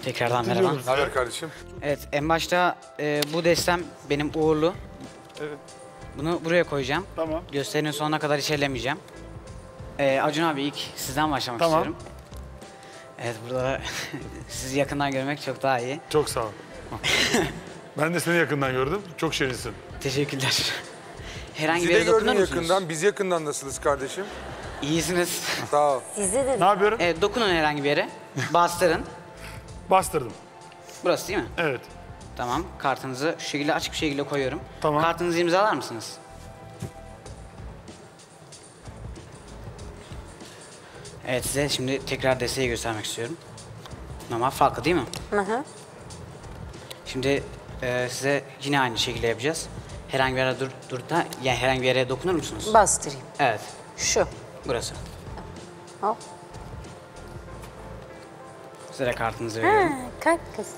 Tekrardan merhaba. Ne haber kardeşim? Evet, en başta bu destem benim uğurlu. Evet. Bunu buraya koyacağım. Tamam. Gösterinin sonuna kadar hiç ellemeyeceğim. Acun abi ilk sizden başlamak Tamam. istiyorum. Evet, burada sizi yakından görmek çok daha iyi. Çok sağ ol. Ben de seni yakından gördüm. Çok şirinsin. Teşekkürler. Herhangi Bizi bir de yere dokunur gördün musunuz? yakından. Biz yakından nasılız kardeşim? İyisiniz. Sağ ol. Size de Ne yapıyorum? Evet, dokunun herhangi bir yere. Bastırın. Bastırdım. Burası değil mi? Evet. Tamam. Kartınızı şu şekilde açık bir şekilde koyuyorum. Tamam. Kartınızı imzalar mısınız? Evet, size şimdi tekrar desteği göstermek istiyorum. Normal farklı değil mi? Hı hı. Şimdi size yine aynı şekilde yapacağız. Herhangi bir yere yani herhangi bir yere dokunur musunuz? Bastırayım. Evet, Şu. burası. Hop. Size de kartınızı Ha, veriyorum. kalk kız.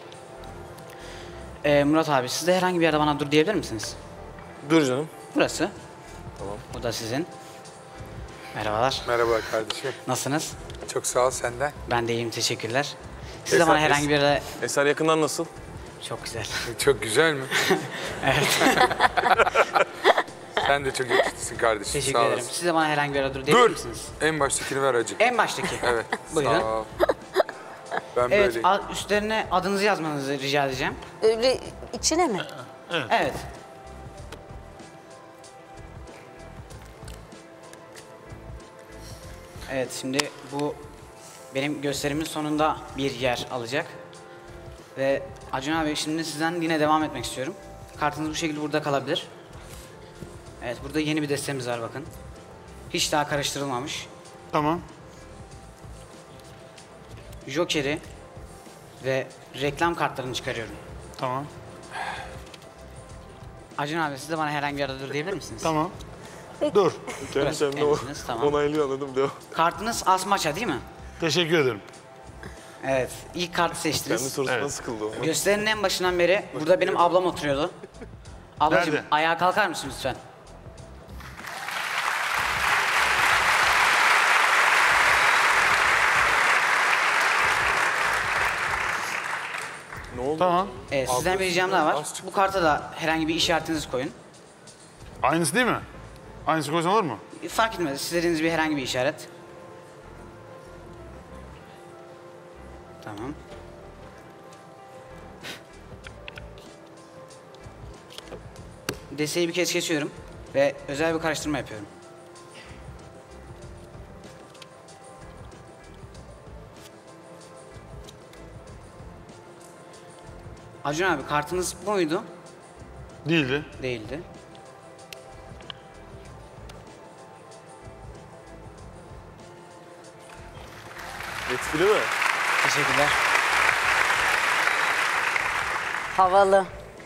Murat abi, siz de herhangi bir yerde bana dur diyebilir misiniz? Dur canım. Burası. Tamam. Bu da sizin. Merhabalar. Merhaba kardeşim. Nasılsınız? Çok sağ ol senden. Ben de iyiyim, teşekkürler. Siz de bana herhangi bir yere... Eser yakından nasıl? Çok güzel. Çok güzel mi? Evet. Sen de çok yakışıklısın kardeşim. Teşekkür sağ ederim. olasın. Siz de bana herhangi bir yere dur diyebilir Dur. misiniz? En baştakini ver acı. En baştaki. Evet. Buyurun. Sağ ol. Ben Evet, böyleyim. üstlerine adınızı yazmanızı rica edeceğim. Öyle içine mi? Evet. Evet, şimdi bu benim gösterimin sonunda bir yer alacak. Ve Acun abi, şimdi sizden yine devam etmek istiyorum. Kartınız bu şekilde burada kalabilir. Evet, burada yeni bir destemiz var bakın. Hiç daha karıştırılmamış. Tamam. Joker'i ve reklam kartlarını çıkarıyorum. Tamam. Acun abi, siz de bana herhangi bir yerde dur diyebilir misiniz? Tamam. Dur. Kendi Burası kendine kendiniz, tamam. onaylıyor, anladım. Devam. Kartınız asmaça değil mi? Teşekkür ederim. Evet, ilk kartı Kendi seçtiniz. sorusundan Evet. sıkıldı o. Gösterinin en başından beri burada benim ablam oturuyordu. Ablacığım, Nerede? ayağa kalkar mısın lütfen? Ne oldu? Tamam. Evet, sizden bir ricam daha var. Bu karta da herhangi bir işaretinizi koyun. Aynısı değil mi? Aynısı koysan olur mu? Fark etmez, istediğiniz bir herhangi bir işaret. Tamam. Deseyi bir kez kesiyorum ve özel bir karıştırma yapıyorum. Acun abi, kartınız bu muydu? Değildi. Değildi. Etkili mi? Teşekkürler. Havalı.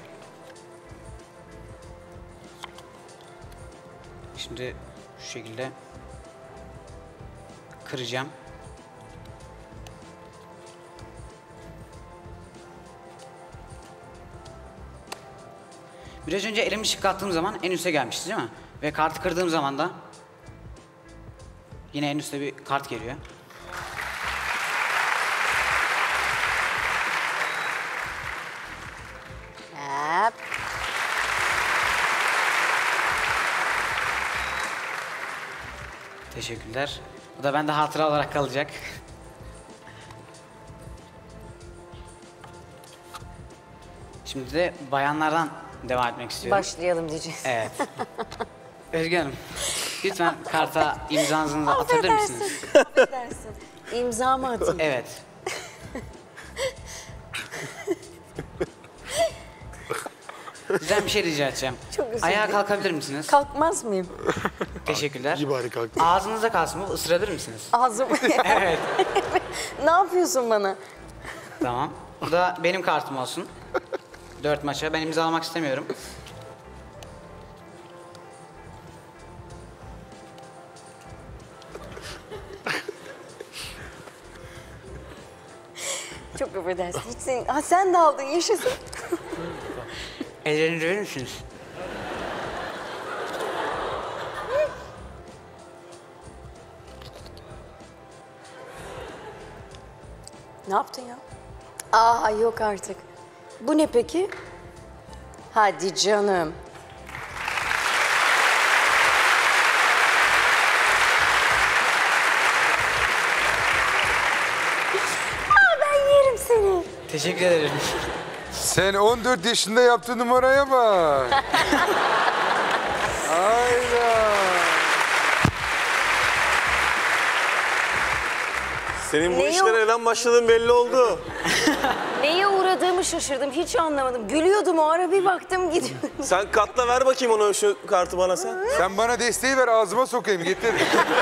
Şimdi şu şekilde kıracağım. Biraz önce elimi çıkarttığım zaman en üste gelmişti değil mi? Ve kartı kırdığım zaman da yine en üstte bir kart geliyor. Hop. Teşekkürler. Bu da bende hatıra olarak kalacak. Şimdi de bayanlardan devam etmek istiyorum. Başlayalım diyeceğiz. Evet. Özge Hanım, lütfen karta imzanızı da atabilir misiniz? Affedersin. İmzamı atayım. Evet. Sizden bir şey rica edeceğim. Çok özür Ayağa dilerim. kalkabilir misiniz? Kalkmaz mıyım? Teşekkürler. İyi bari kalk. Ağzınızda kalsın bu, ısırabilir misiniz? Ağzım. Evet. Ne yapıyorsun bana? Tamam. Bu da benim kartım olsun. 4 maça. Ben imzalamak istemiyorum. Çok affedersin. Hiç senin... Ha, sen de aldın, yaşasın. Ellerini verir misiniz? Ne yaptın ya? Aa yok artık. Bu ne peki? Hadi canım. Aa ben yerim seni. Teşekkür ederim. Sen 14 yaşında yaptığın numaraya bak. Hayda. Senin bu Ne işlere yok? neden başladığın belli oldu. Neye uğradığımı şaşırdım. Hiç anlamadım. Gülüyordum o ara bir baktım gidiyorum. Sen katla ver bakayım onu şu kartı bana sen. Sen bana desteği ver ağzıma sokayım getir.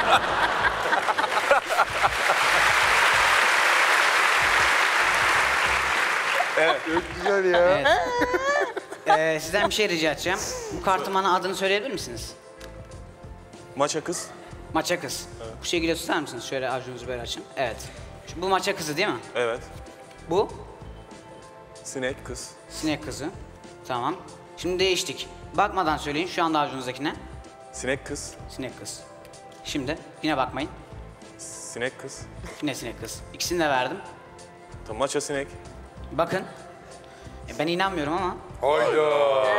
Çok güzel ya. Evet. Sizden bir şey rica edeceğim. Bu kartın bana adını söyleyebilir misiniz? Maça kız. Maça kız. Bu şekilde tutar mısınız? Şöyle avucunuzu böyle açın. Evet. Bu maça kızı değil mi? Evet. Bu Sinek kız. sinek kızı. Tamam. Şimdi değiştik. Bakmadan söyleyin şu anda avucunuzdakine. Sinek kız. Sinek kız. Şimdi yine bakmayın. Sinek kız. Yine sinek kız. İkisini de verdim. Tamam, maça sinek. Bakın. Ben inanmıyorum ama. Hayda.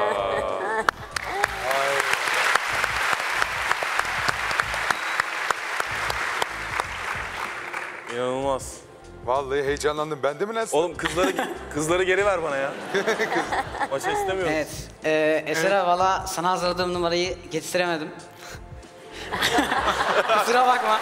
İnanılmaz. Vallahi heyecanlandım. Ben de mi lan? Oğlum kızları geri ver bana ya. Maça istemiyorum. Evet. Esra valla sana hazırladığım numarayı getiremedim. Kusura bakma.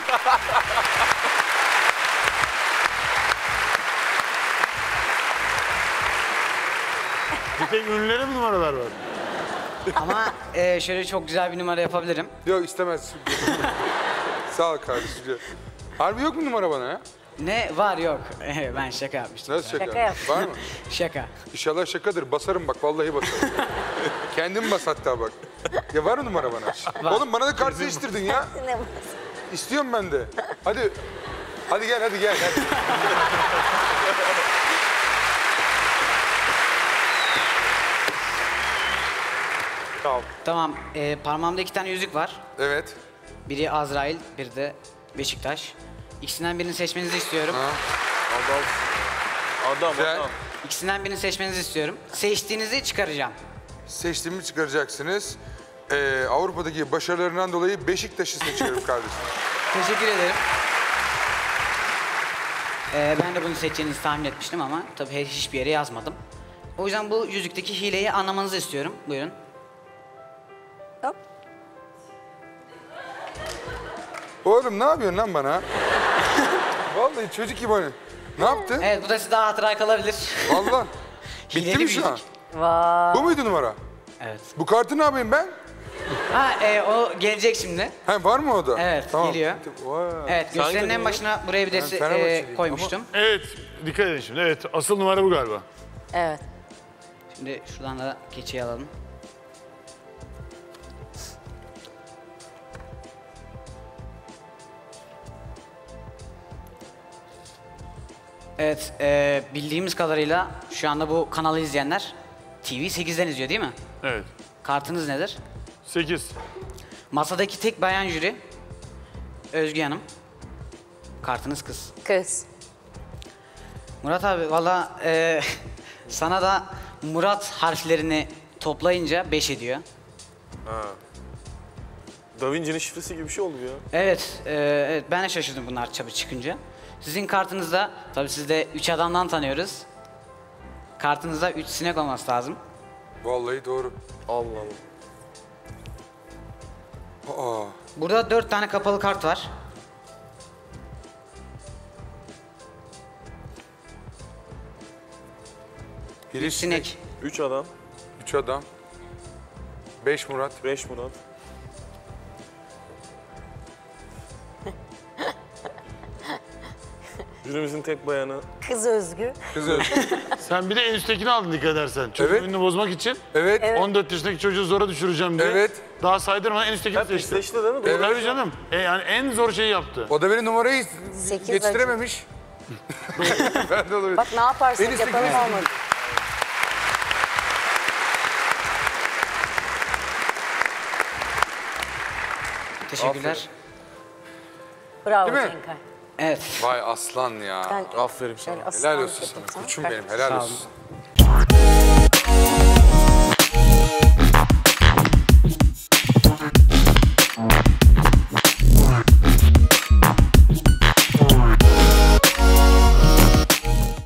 Bir tek ünlülere mi numaralar var? Ama şöyle çok güzel bir numara yapabilirim. Yok istemez. Sağ ol kardeşim. Harbi yok mu numara bana ya? Ne var yok. Ben şaka yapmıştım. Nasıl şaka? Şaka yap. Var mı? Şaka. İnşallah şakadır. Basarım bak vallahi basarım. Kendim bas hatta bak. Ya var mı numara bana? Var. Oğlum bana da kart seçtirdin ya. Ne var? İstiyorum ben de. Hadi. Hadi gel hadi gel. Hadi. Tamam. Parmağımda 2 tane yüzük var. Evet. Biri Azrail, biri de Beşiktaş. İkisinden birini seçmenizi istiyorum. Adam. Güzel. İkisinden birini seçmenizi istiyorum. Seçtiğinizi çıkaracağım. Seçtiğimi çıkaracaksınız. Avrupa'daki başarılarından dolayı Beşiktaş'ı seçiyorum kardeşim. Teşekkür ederim. Ben de bunu seçeceğinizi tahmin etmiştim ama tabii hiçbir yere yazmadım. O yüzden bu yüzükteki hileyi anlamanızı istiyorum. Buyurun. Hop. Oğlum ne yapıyorsun lan bana? Vallahi çocuk gibi hani. Ne yaptın? Evet, bu da size daha hatıra kalabilir. Vallahi. Bitti Hileli mi bir şu an? yüzük. Vay. Bu muydu numara? Evet. Bu kartı ne yapayım ben? Ha, o gelecek şimdi. Ha var mı o da? Evet, geliyor. Vay. Evet, gösterinin en mi? başına buraya bir de Fenerbahçeliyim koymuştum. Evet, dikkat edin şimdi. Evet, asıl numara bu galiba. Evet. Şimdi şuradan da keçeyi alalım. Evet, bildiğimiz kadarıyla şu anda bu kanalı izleyenler TV8'den izliyor değil mi? Evet. Kartınız nedir? 8. Masadaki tek bayan jüri Özgü Hanım. Kartınız kız. Kız. Murat abi valla sana da Murat harflerini toplayınca 5 ediyor. Da Vinci'nin şifresi gibi bir şey oldu ya. Evet, evet ben de şaşırdım bunlar çabuk çıkınca. Sizin kartınızda, tabii siz de 3 adamdan tanıyoruz. Kartınızda 3 sinek olması lazım. Vallahi doğru. Allah Allah. Aa. Burada 4 tane kapalı kart var. Biri Sinek. 3 adam, 3 adam. 5 Murat. 5 Murat. Jürimizin tek bayanı. Kız Özgü. Kız Özgü. Sen bir de en üsttekini aldın dikkat edersen. Çocuğun Evet. önünü bozmak için Evet. 14 yaşındaki çocuğu zora düşüreceğim diye. Evet. Daha saydırmadan en üsttekini Hep seçti. seçti değil mi? Doğru. Tabii canım. Yani en zor şeyi yaptı. O da benim numarayı 8 yetiştirememiş. Ben de olabilir. Bak ne yaparsak En üstteki yapalım ne? olmadı. Teşekkürler. Aferin. Bravo Değil mi? Cenkay. Evet. Vay aslan ya. Ben Aferin sana. şöyle aslan Helal olsun yapayım sana. sana. Koçum Bak. benim helal Sağ olsun. olun.